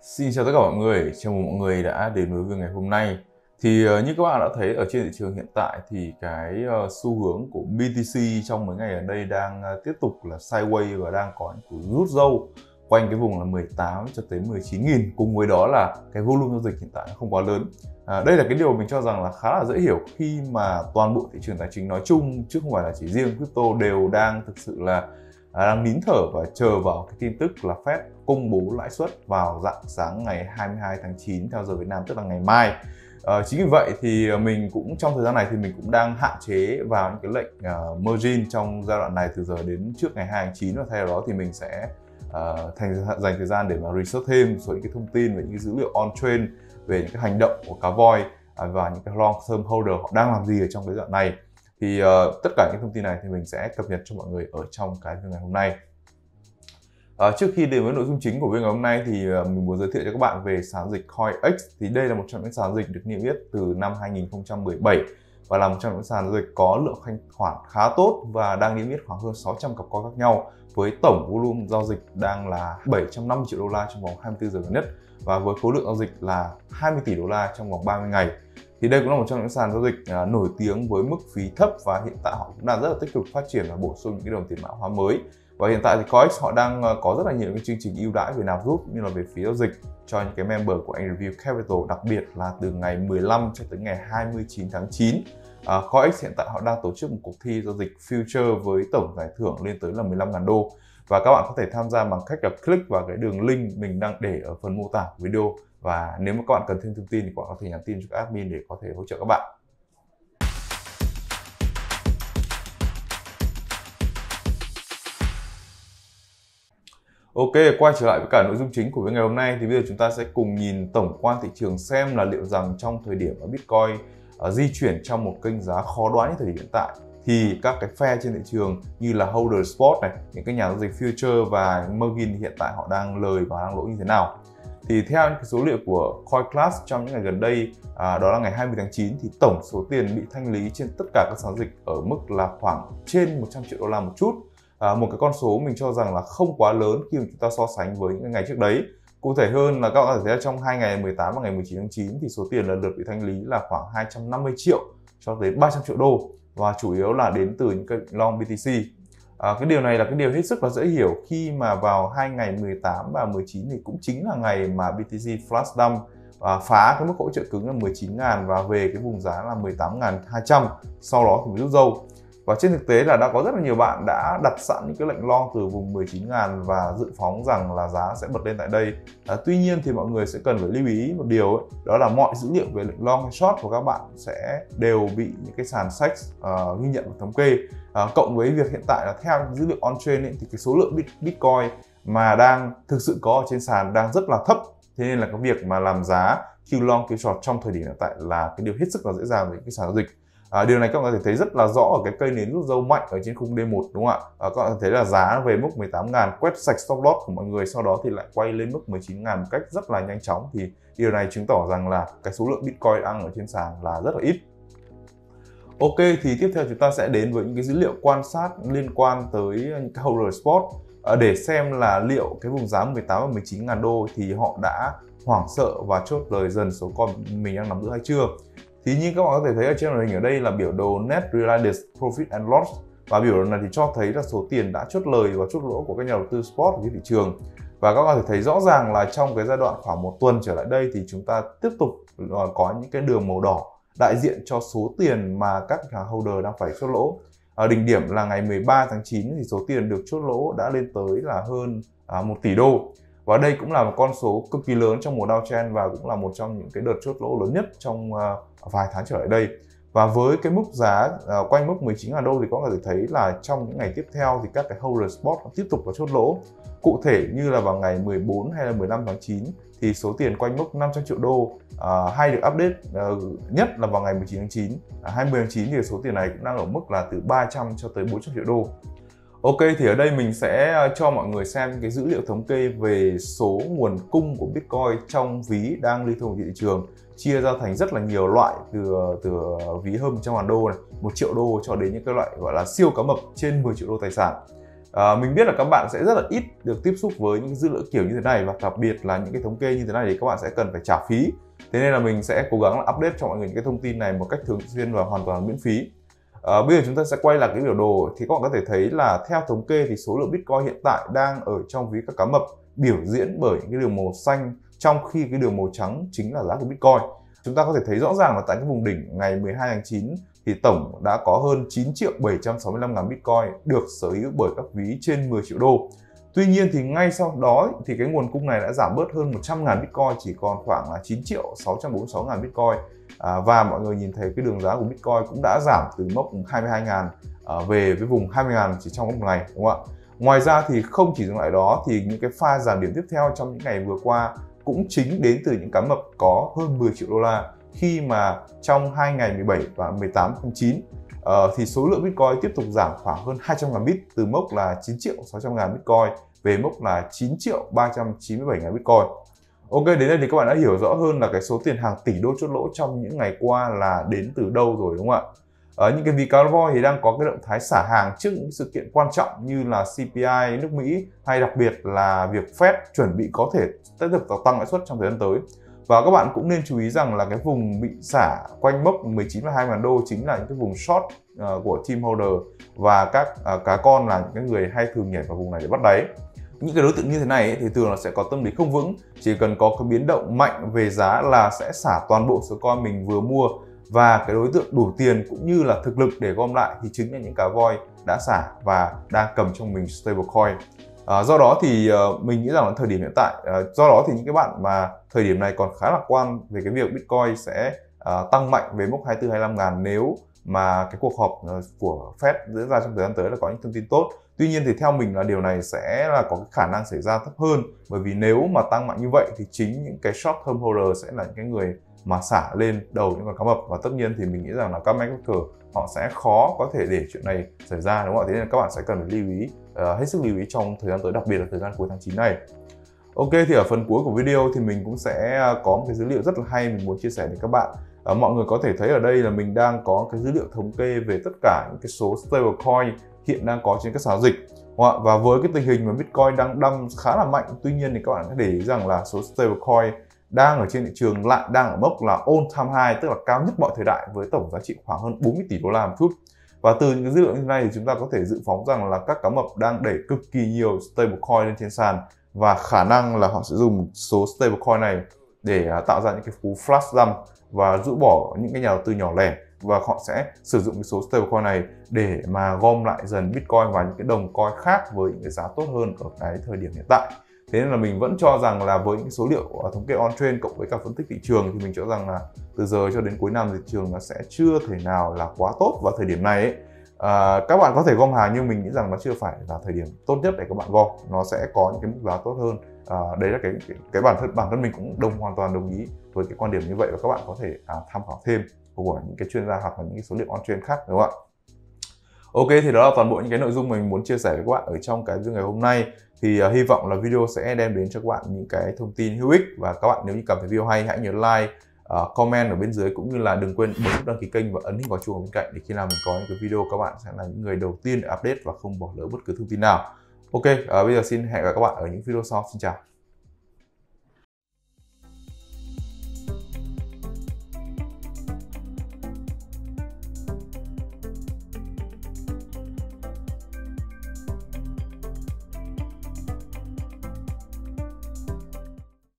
Xin chào tất cả mọi người, chào mừng mọi người đã đến với video ngày hôm nay. Như các bạn đã thấy ở trên thị trường hiện tại thì cái xu hướng của BTC trong mấy ngày ở đây đang tiếp tục là sideways và đang có những cú rút râu quanh cái vùng là 18 cho tới 19.000. Cùng với đó là cái volume giao dịch hiện tại nó không quá lớn. Đây là cái điều mình cho rằng là khá là dễ hiểu khi mà toàn bộ thị trường tài chính nói chung chứ không phải là chỉ riêng crypto đều đang thực sự là đang nín thở và chờ vào cái tin tức là Fed công bố lãi suất vào rạng sáng ngày 22 tháng 9 theo giờ Việt Nam, tức là ngày mai. Chính vì vậy thì mình cũng trong thời gian này thì mình cũng đang hạn chế vào những cái lệnh margin trong giai đoạn này từ giờ đến trước ngày 2 tháng 9, và thay vào đó thì mình sẽ dành thời gian để mà research thêm số những cái thông tin về những cái dữ liệu on trend, về những cái hành động của cá voi và những cái long term holder họ đang làm gì ở trong cái đoạn này. Tất cả những thông tin này thì mình sẽ cập nhật cho mọi người ở trong cái video ngày hôm nay. Trước khi đến với nội dung chính của video ngày hôm nay thì mình muốn giới thiệu cho các bạn về sàn dịch CoinEx. Thì đây là một trong những sàn dịch được niêm yết từ năm 2017 và là một trong những sàn dịch có lượng thanh khoản khá tốt và đang niêm yết khoảng hơn 600 cặp coin khác nhau, với tổng volume giao dịch đang là 750 triệu đô la trong vòng 24 giờ gần nhất, và với khối lượng giao dịch là 20 tỷ đô la trong vòng 30 ngày. Thì đây cũng là một trong những sàn giao dịch nổi tiếng với mức phí thấp, và hiện tại họ cũng đang rất là tích cực phát triển và bổ sung những cái đồng tiền mã hóa mới. Và hiện tại thì CoinEx họ đang có rất là nhiều cái chương trình ưu đãi về nạp rút cũng như là về phí giao dịch cho những cái member của Angreview Capital, đặc biệt là từ ngày 15 cho tới ngày 29 tháng 9. CoinEx hiện tại họ đang tổ chức một cuộc thi giao dịch future với tổng giải thưởng lên tới là 15.000 đô. Và các bạn có thể tham gia bằng cách là click vào cái đường link mình đang để ở phần mô tả của video. Và nếu mà các bạn cần thêm thông tin thì các bạn có thể nhắn tin cho các admin để có thể hỗ trợ các bạn. Ok, quay trở lại với cả nội dung chính của ngày hôm nay thì bây giờ chúng ta sẽ cùng nhìn tổng quan thị trường xem là liệu rằng trong thời điểm mà Bitcoin di chuyển trong một kênh giá khó đoán như thời điểm hiện tại thì các cái phe trên thị trường như là holder spot này, những cái nhà giao dịch future và margin hiện tại họ đang lời và đang lỗ như thế nào. Thì theo những cái số liệu của CoinClass trong những ngày gần đây, đó là ngày 20 tháng 9, thì tổng số tiền bị thanh lý trên tất cả các sàn dịch ở mức là khoảng trên 100 triệu đô la một chút. Một cái con số mình cho rằng là không quá lớn khi mà chúng ta so sánh với những ngày trước đấy. Cụ thể hơn là các bạn có thể thấy là trong 2 ngày 18 và ngày 19 tháng 9 thì số tiền lần lượt bị thanh lý là khoảng 250 triệu cho tới 300 triệu đô, và chủ yếu là đến từ những cái long BTC. Cái điều này là cái điều hết sức là dễ hiểu khi mà vào 2 ngày 18 và 19 thì cũng chính là ngày mà BTC flash dump và phá cái mức hỗ trợ cứng là 19.000 và về cái vùng giá là 18.200, sau đó thì mới rút dâu. Và trên thực tế là đã có rất là nhiều bạn đã đặt sẵn những cái lệnh long từ vùng 19.000 và dự phóng rằng là giá sẽ bật lên tại đây. Tuy nhiên thì mọi người sẽ cần phải lưu ý một điều ấy, đó là mọi dữ liệu về lệnh long hay short của các bạn sẽ đều bị những cái sàn SEC ghi nhận và thống kê. Cộng với việc hiện tại là theo dữ liệu on chain thì cái số lượng Bitcoin mà đang thực sự có ở trên sàn đang rất là thấp. Thế nên là cái việc mà làm giá Q long Q short trong thời điểm hiện tại là cái điều hết sức là dễ dàng với cái sàn giao dịch. Điều này các bạn có thể thấy rất là rõ ở cái cây nến rút dâu mạnh ở trên khung D1, đúng không ạ? Các bạn có thấy là giá về mức 18.000 quét sạch stop loss của mọi người, sau đó thì lại quay lên mức 19.000 một cách rất là nhanh chóng. Thì điều này chứng tỏ rằng là cái số lượng Bitcoin đang ở trên sàn là rất là ít. Ok, thì tiếp theo chúng ta sẽ đến với những cái dữ liệu quan sát liên quan tới những cái holder spot để xem là liệu cái vùng giá 18 và 19.000 đô thì họ đã hoảng sợ và chốt lời dần số coin mình đang nắm giữ hay chưa. Thì như các bạn có thể thấy ở trên màn hình ở đây là biểu đồ Net Realized Profit and Loss, và biểu đồ này thì cho thấy là số tiền đã chốt lời và chốt lỗ của các nhà đầu tư spot ở trên thị trường. Và các bạn có thể thấy rõ ràng là trong cái giai đoạn khoảng một tuần trở lại đây thì chúng ta tiếp tục có những cái đường màu đỏ đại diện cho số tiền mà các nhà holder đang phải chốt lỗ. Ở đỉnh điểm là ngày 13 tháng 9 thì số tiền được chốt lỗ đã lên tới là hơn 1 tỷ đô. Và đây cũng là một con số cực kỳ lớn trong mùa downtrend và cũng là một trong những cái đợt chốt lỗ lớn nhất trong vài tháng trở lại đây. Và với cái mức giá quanh mức 19.000 đô thì có thể thấy là trong những ngày tiếp theo thì các cái holder spot tiếp tục có chốt lỗ. Cụ thể như là vào ngày 14 hay là 15 tháng 9 thì số tiền quanh mức 500 triệu đô hay được update nhất là vào ngày 19 tháng 9. 20 tháng 9 thì số tiền này cũng đang ở mức là từ 300 cho tới 400 triệu đô. Ok, thì ở đây mình sẽ cho mọi người xem cái dữ liệu thống kê về số nguồn cung của Bitcoin trong ví đang lưu thông ở thị trường, chia ra thành rất là nhiều loại, từ ví hơn 100.000 đô này, 1 triệu đô cho đến những cái loại gọi là siêu cá mập trên 10 triệu đô tài sản. Mình biết là các bạn sẽ rất là ít được tiếp xúc với những dữ liệu kiểu như thế này, và đặc biệt là những cái thống kê như thế này thì các bạn sẽ cần phải trả phí. Thế nên là mình sẽ cố gắng là update cho mọi người những cái thông tin này một cách thường xuyên và hoàn toàn miễn phí. Bây giờ chúng ta sẽ quay lại cái biểu đồ, thì các bạn có thể thấy là theo thống kê thì số lượng Bitcoin hiện tại đang ở trong ví các cá mập biểu diễn bởi những cái đường màu xanh, trong khi cái đường màu trắng chính là giá của Bitcoin. Chúng ta có thể thấy rõ ràng là tại cái vùng đỉnh ngày 12 tháng 9 thì tổng đã có hơn 9.765.000 Bitcoin được sở hữu bởi các ví trên 10 triệu đô. Tuy nhiên thì ngay sau đó thì cái nguồn cung này đã giảm bớt hơn 100.000 Bitcoin, chỉ còn khoảng là 9.646.000 Bitcoin. Và mọi người nhìn thấy cái đường giá của Bitcoin cũng đã giảm từ mốc 22.000 về với vùng 20.000 chỉ trong một ngày, đúng không ạ? Ngoài ra thì không chỉ dừng lại đó, thì những cái pha giảm điểm tiếp theo trong những ngày vừa qua cũng chính đến từ những cá mập có hơn 10 triệu đô la, khi mà trong 2 ngày 17 và 18 tháng 9 thì số lượng Bitcoin tiếp tục giảm khoảng hơn 200.000 bit, từ mốc là 9.600.000 Bitcoin về mốc là 9.397.000 Bitcoin. Ok, đến đây thì các bạn đã hiểu rõ hơn là cái số tiền hàng tỷ đô chốt lỗ trong những ngày qua là đến từ đâu rồi, đúng không ạ? Những cái ví cá voi thì đang có cái động thái xả hàng trước những sự kiện quan trọng như là CPI nước Mỹ, hay đặc biệt là việc Fed chuẩn bị có thể tiếp tục tăng lãi suất trong thời gian tới. Và các bạn cũng nên chú ý rằng là cái vùng bị xả quanh mốc 19 và 20.000 đô chính là những cái vùng short của team holder, và các cá con là những cái người hay thường nhảy vào vùng này để bắt đáy. Những cái đối tượng như thế này thì thường là sẽ có tâm lý không vững, chỉ cần có cái biến động mạnh về giá là sẽ xả toàn bộ số coin mình vừa mua, và cái đối tượng đủ tiền cũng như là thực lực để gom lại thì chính là những cá voi đã xả và đang cầm trong mình stablecoin. Do đó thì mình nghĩ rằng là thời điểm hiện tại, do đó thì những cái bạn mà thời điểm này còn khá lạc quan về cái việc Bitcoin sẽ tăng mạnh về mốc 24-25 ngàn nếu mà cái cuộc họp của Fed diễn ra trong thời gian tới là có những thông tin tốt. Tuy nhiên thì theo mình là điều này sẽ là có cái khả năng xảy ra thấp hơn, bởi vì nếu mà tăng mạnh như vậy thì chính những cái short term holder sẽ là những cái người mà xả lên đầu những con cá mập, và tất nhiên thì mình nghĩ rằng là các maker họ sẽ khó có thể để chuyện này xảy ra, đúng không ạ? Thế nên các bạn sẽ cần phải lưu ý, hết sức lưu ý trong thời gian tới, đặc biệt là thời gian cuối tháng 9 này. Ok, thì ở phần cuối của video thì mình cũng sẽ có một cái dữ liệu rất là hay mình muốn chia sẻ với các bạn. Mọi người có thể thấy ở đây là mình đang có cái dữ liệu thống kê về tất cả những cái số stablecoin hiện đang có trên các sàn dịch. Và với cái tình hình mà Bitcoin đang đâm khá là mạnh, tuy nhiên thì các bạn có để ý rằng là số stablecoin đang ở trên thị trường lại đang ở mốc là all time high, tức là cao nhất mọi thời đại, với tổng giá trị khoảng hơn 40 tỷ đô la một chút. Và từ những cái dữ liệu như thế này thì chúng ta có thể dự phóng rằng là các cá mập đang đẩy cực kỳ nhiều stablecoin lên trên sàn, và khả năng là họ sẽ dùng số stablecoin này để tạo ra những cái cú flash dump và rũ bỏ những cái nhà đầu tư nhỏ lẻ, và họ sẽ sử dụng cái số stablecoin này để mà gom lại dần Bitcoin và những cái đồng coin khác với những cái giá tốt hơn ở cái thời điểm hiện tại. Thế nên là mình vẫn cho rằng là với những số liệu thống kê on-chain cộng với cả phân tích thị trường thì mình cho rằng là từ giờ cho đến cuối năm thị trường nó sẽ chưa thể nào là quá tốt vào thời điểm này ấy. Các bạn có thể gom hàng, nhưng mình nghĩ rằng nó chưa phải là thời điểm tốt nhất để các bạn gom, nó sẽ có những cái mức giá tốt hơn. Đấy là cái bản thân mình cũng hoàn toàn đồng ý với cái quan điểm như vậy, và các bạn có thể tham khảo thêm của những cái chuyên gia hoặc là những cái số liệu on-chain khác, đúng không ạ? Ok, thì đó là toàn bộ những cái nội dung mình muốn chia sẻ với các bạn ở trong cái video ngày hôm nay. Thì hy vọng là video sẽ đem đến cho các bạn những cái thông tin hữu ích, và các bạn nếu như cảm thấy video hay hãy nhớ like, comment ở bên dưới, cũng như là đừng quên bấm nút đăng ký kênh và ấn hình vào chuông ở bên cạnh để khi nào mình có những cái video các bạn sẽ là những người đầu tiên để update và không bỏ lỡ bất cứ thông tin nào. Ok, bây giờ xin hẹn gặp các bạn ở những video sau. Xin chào.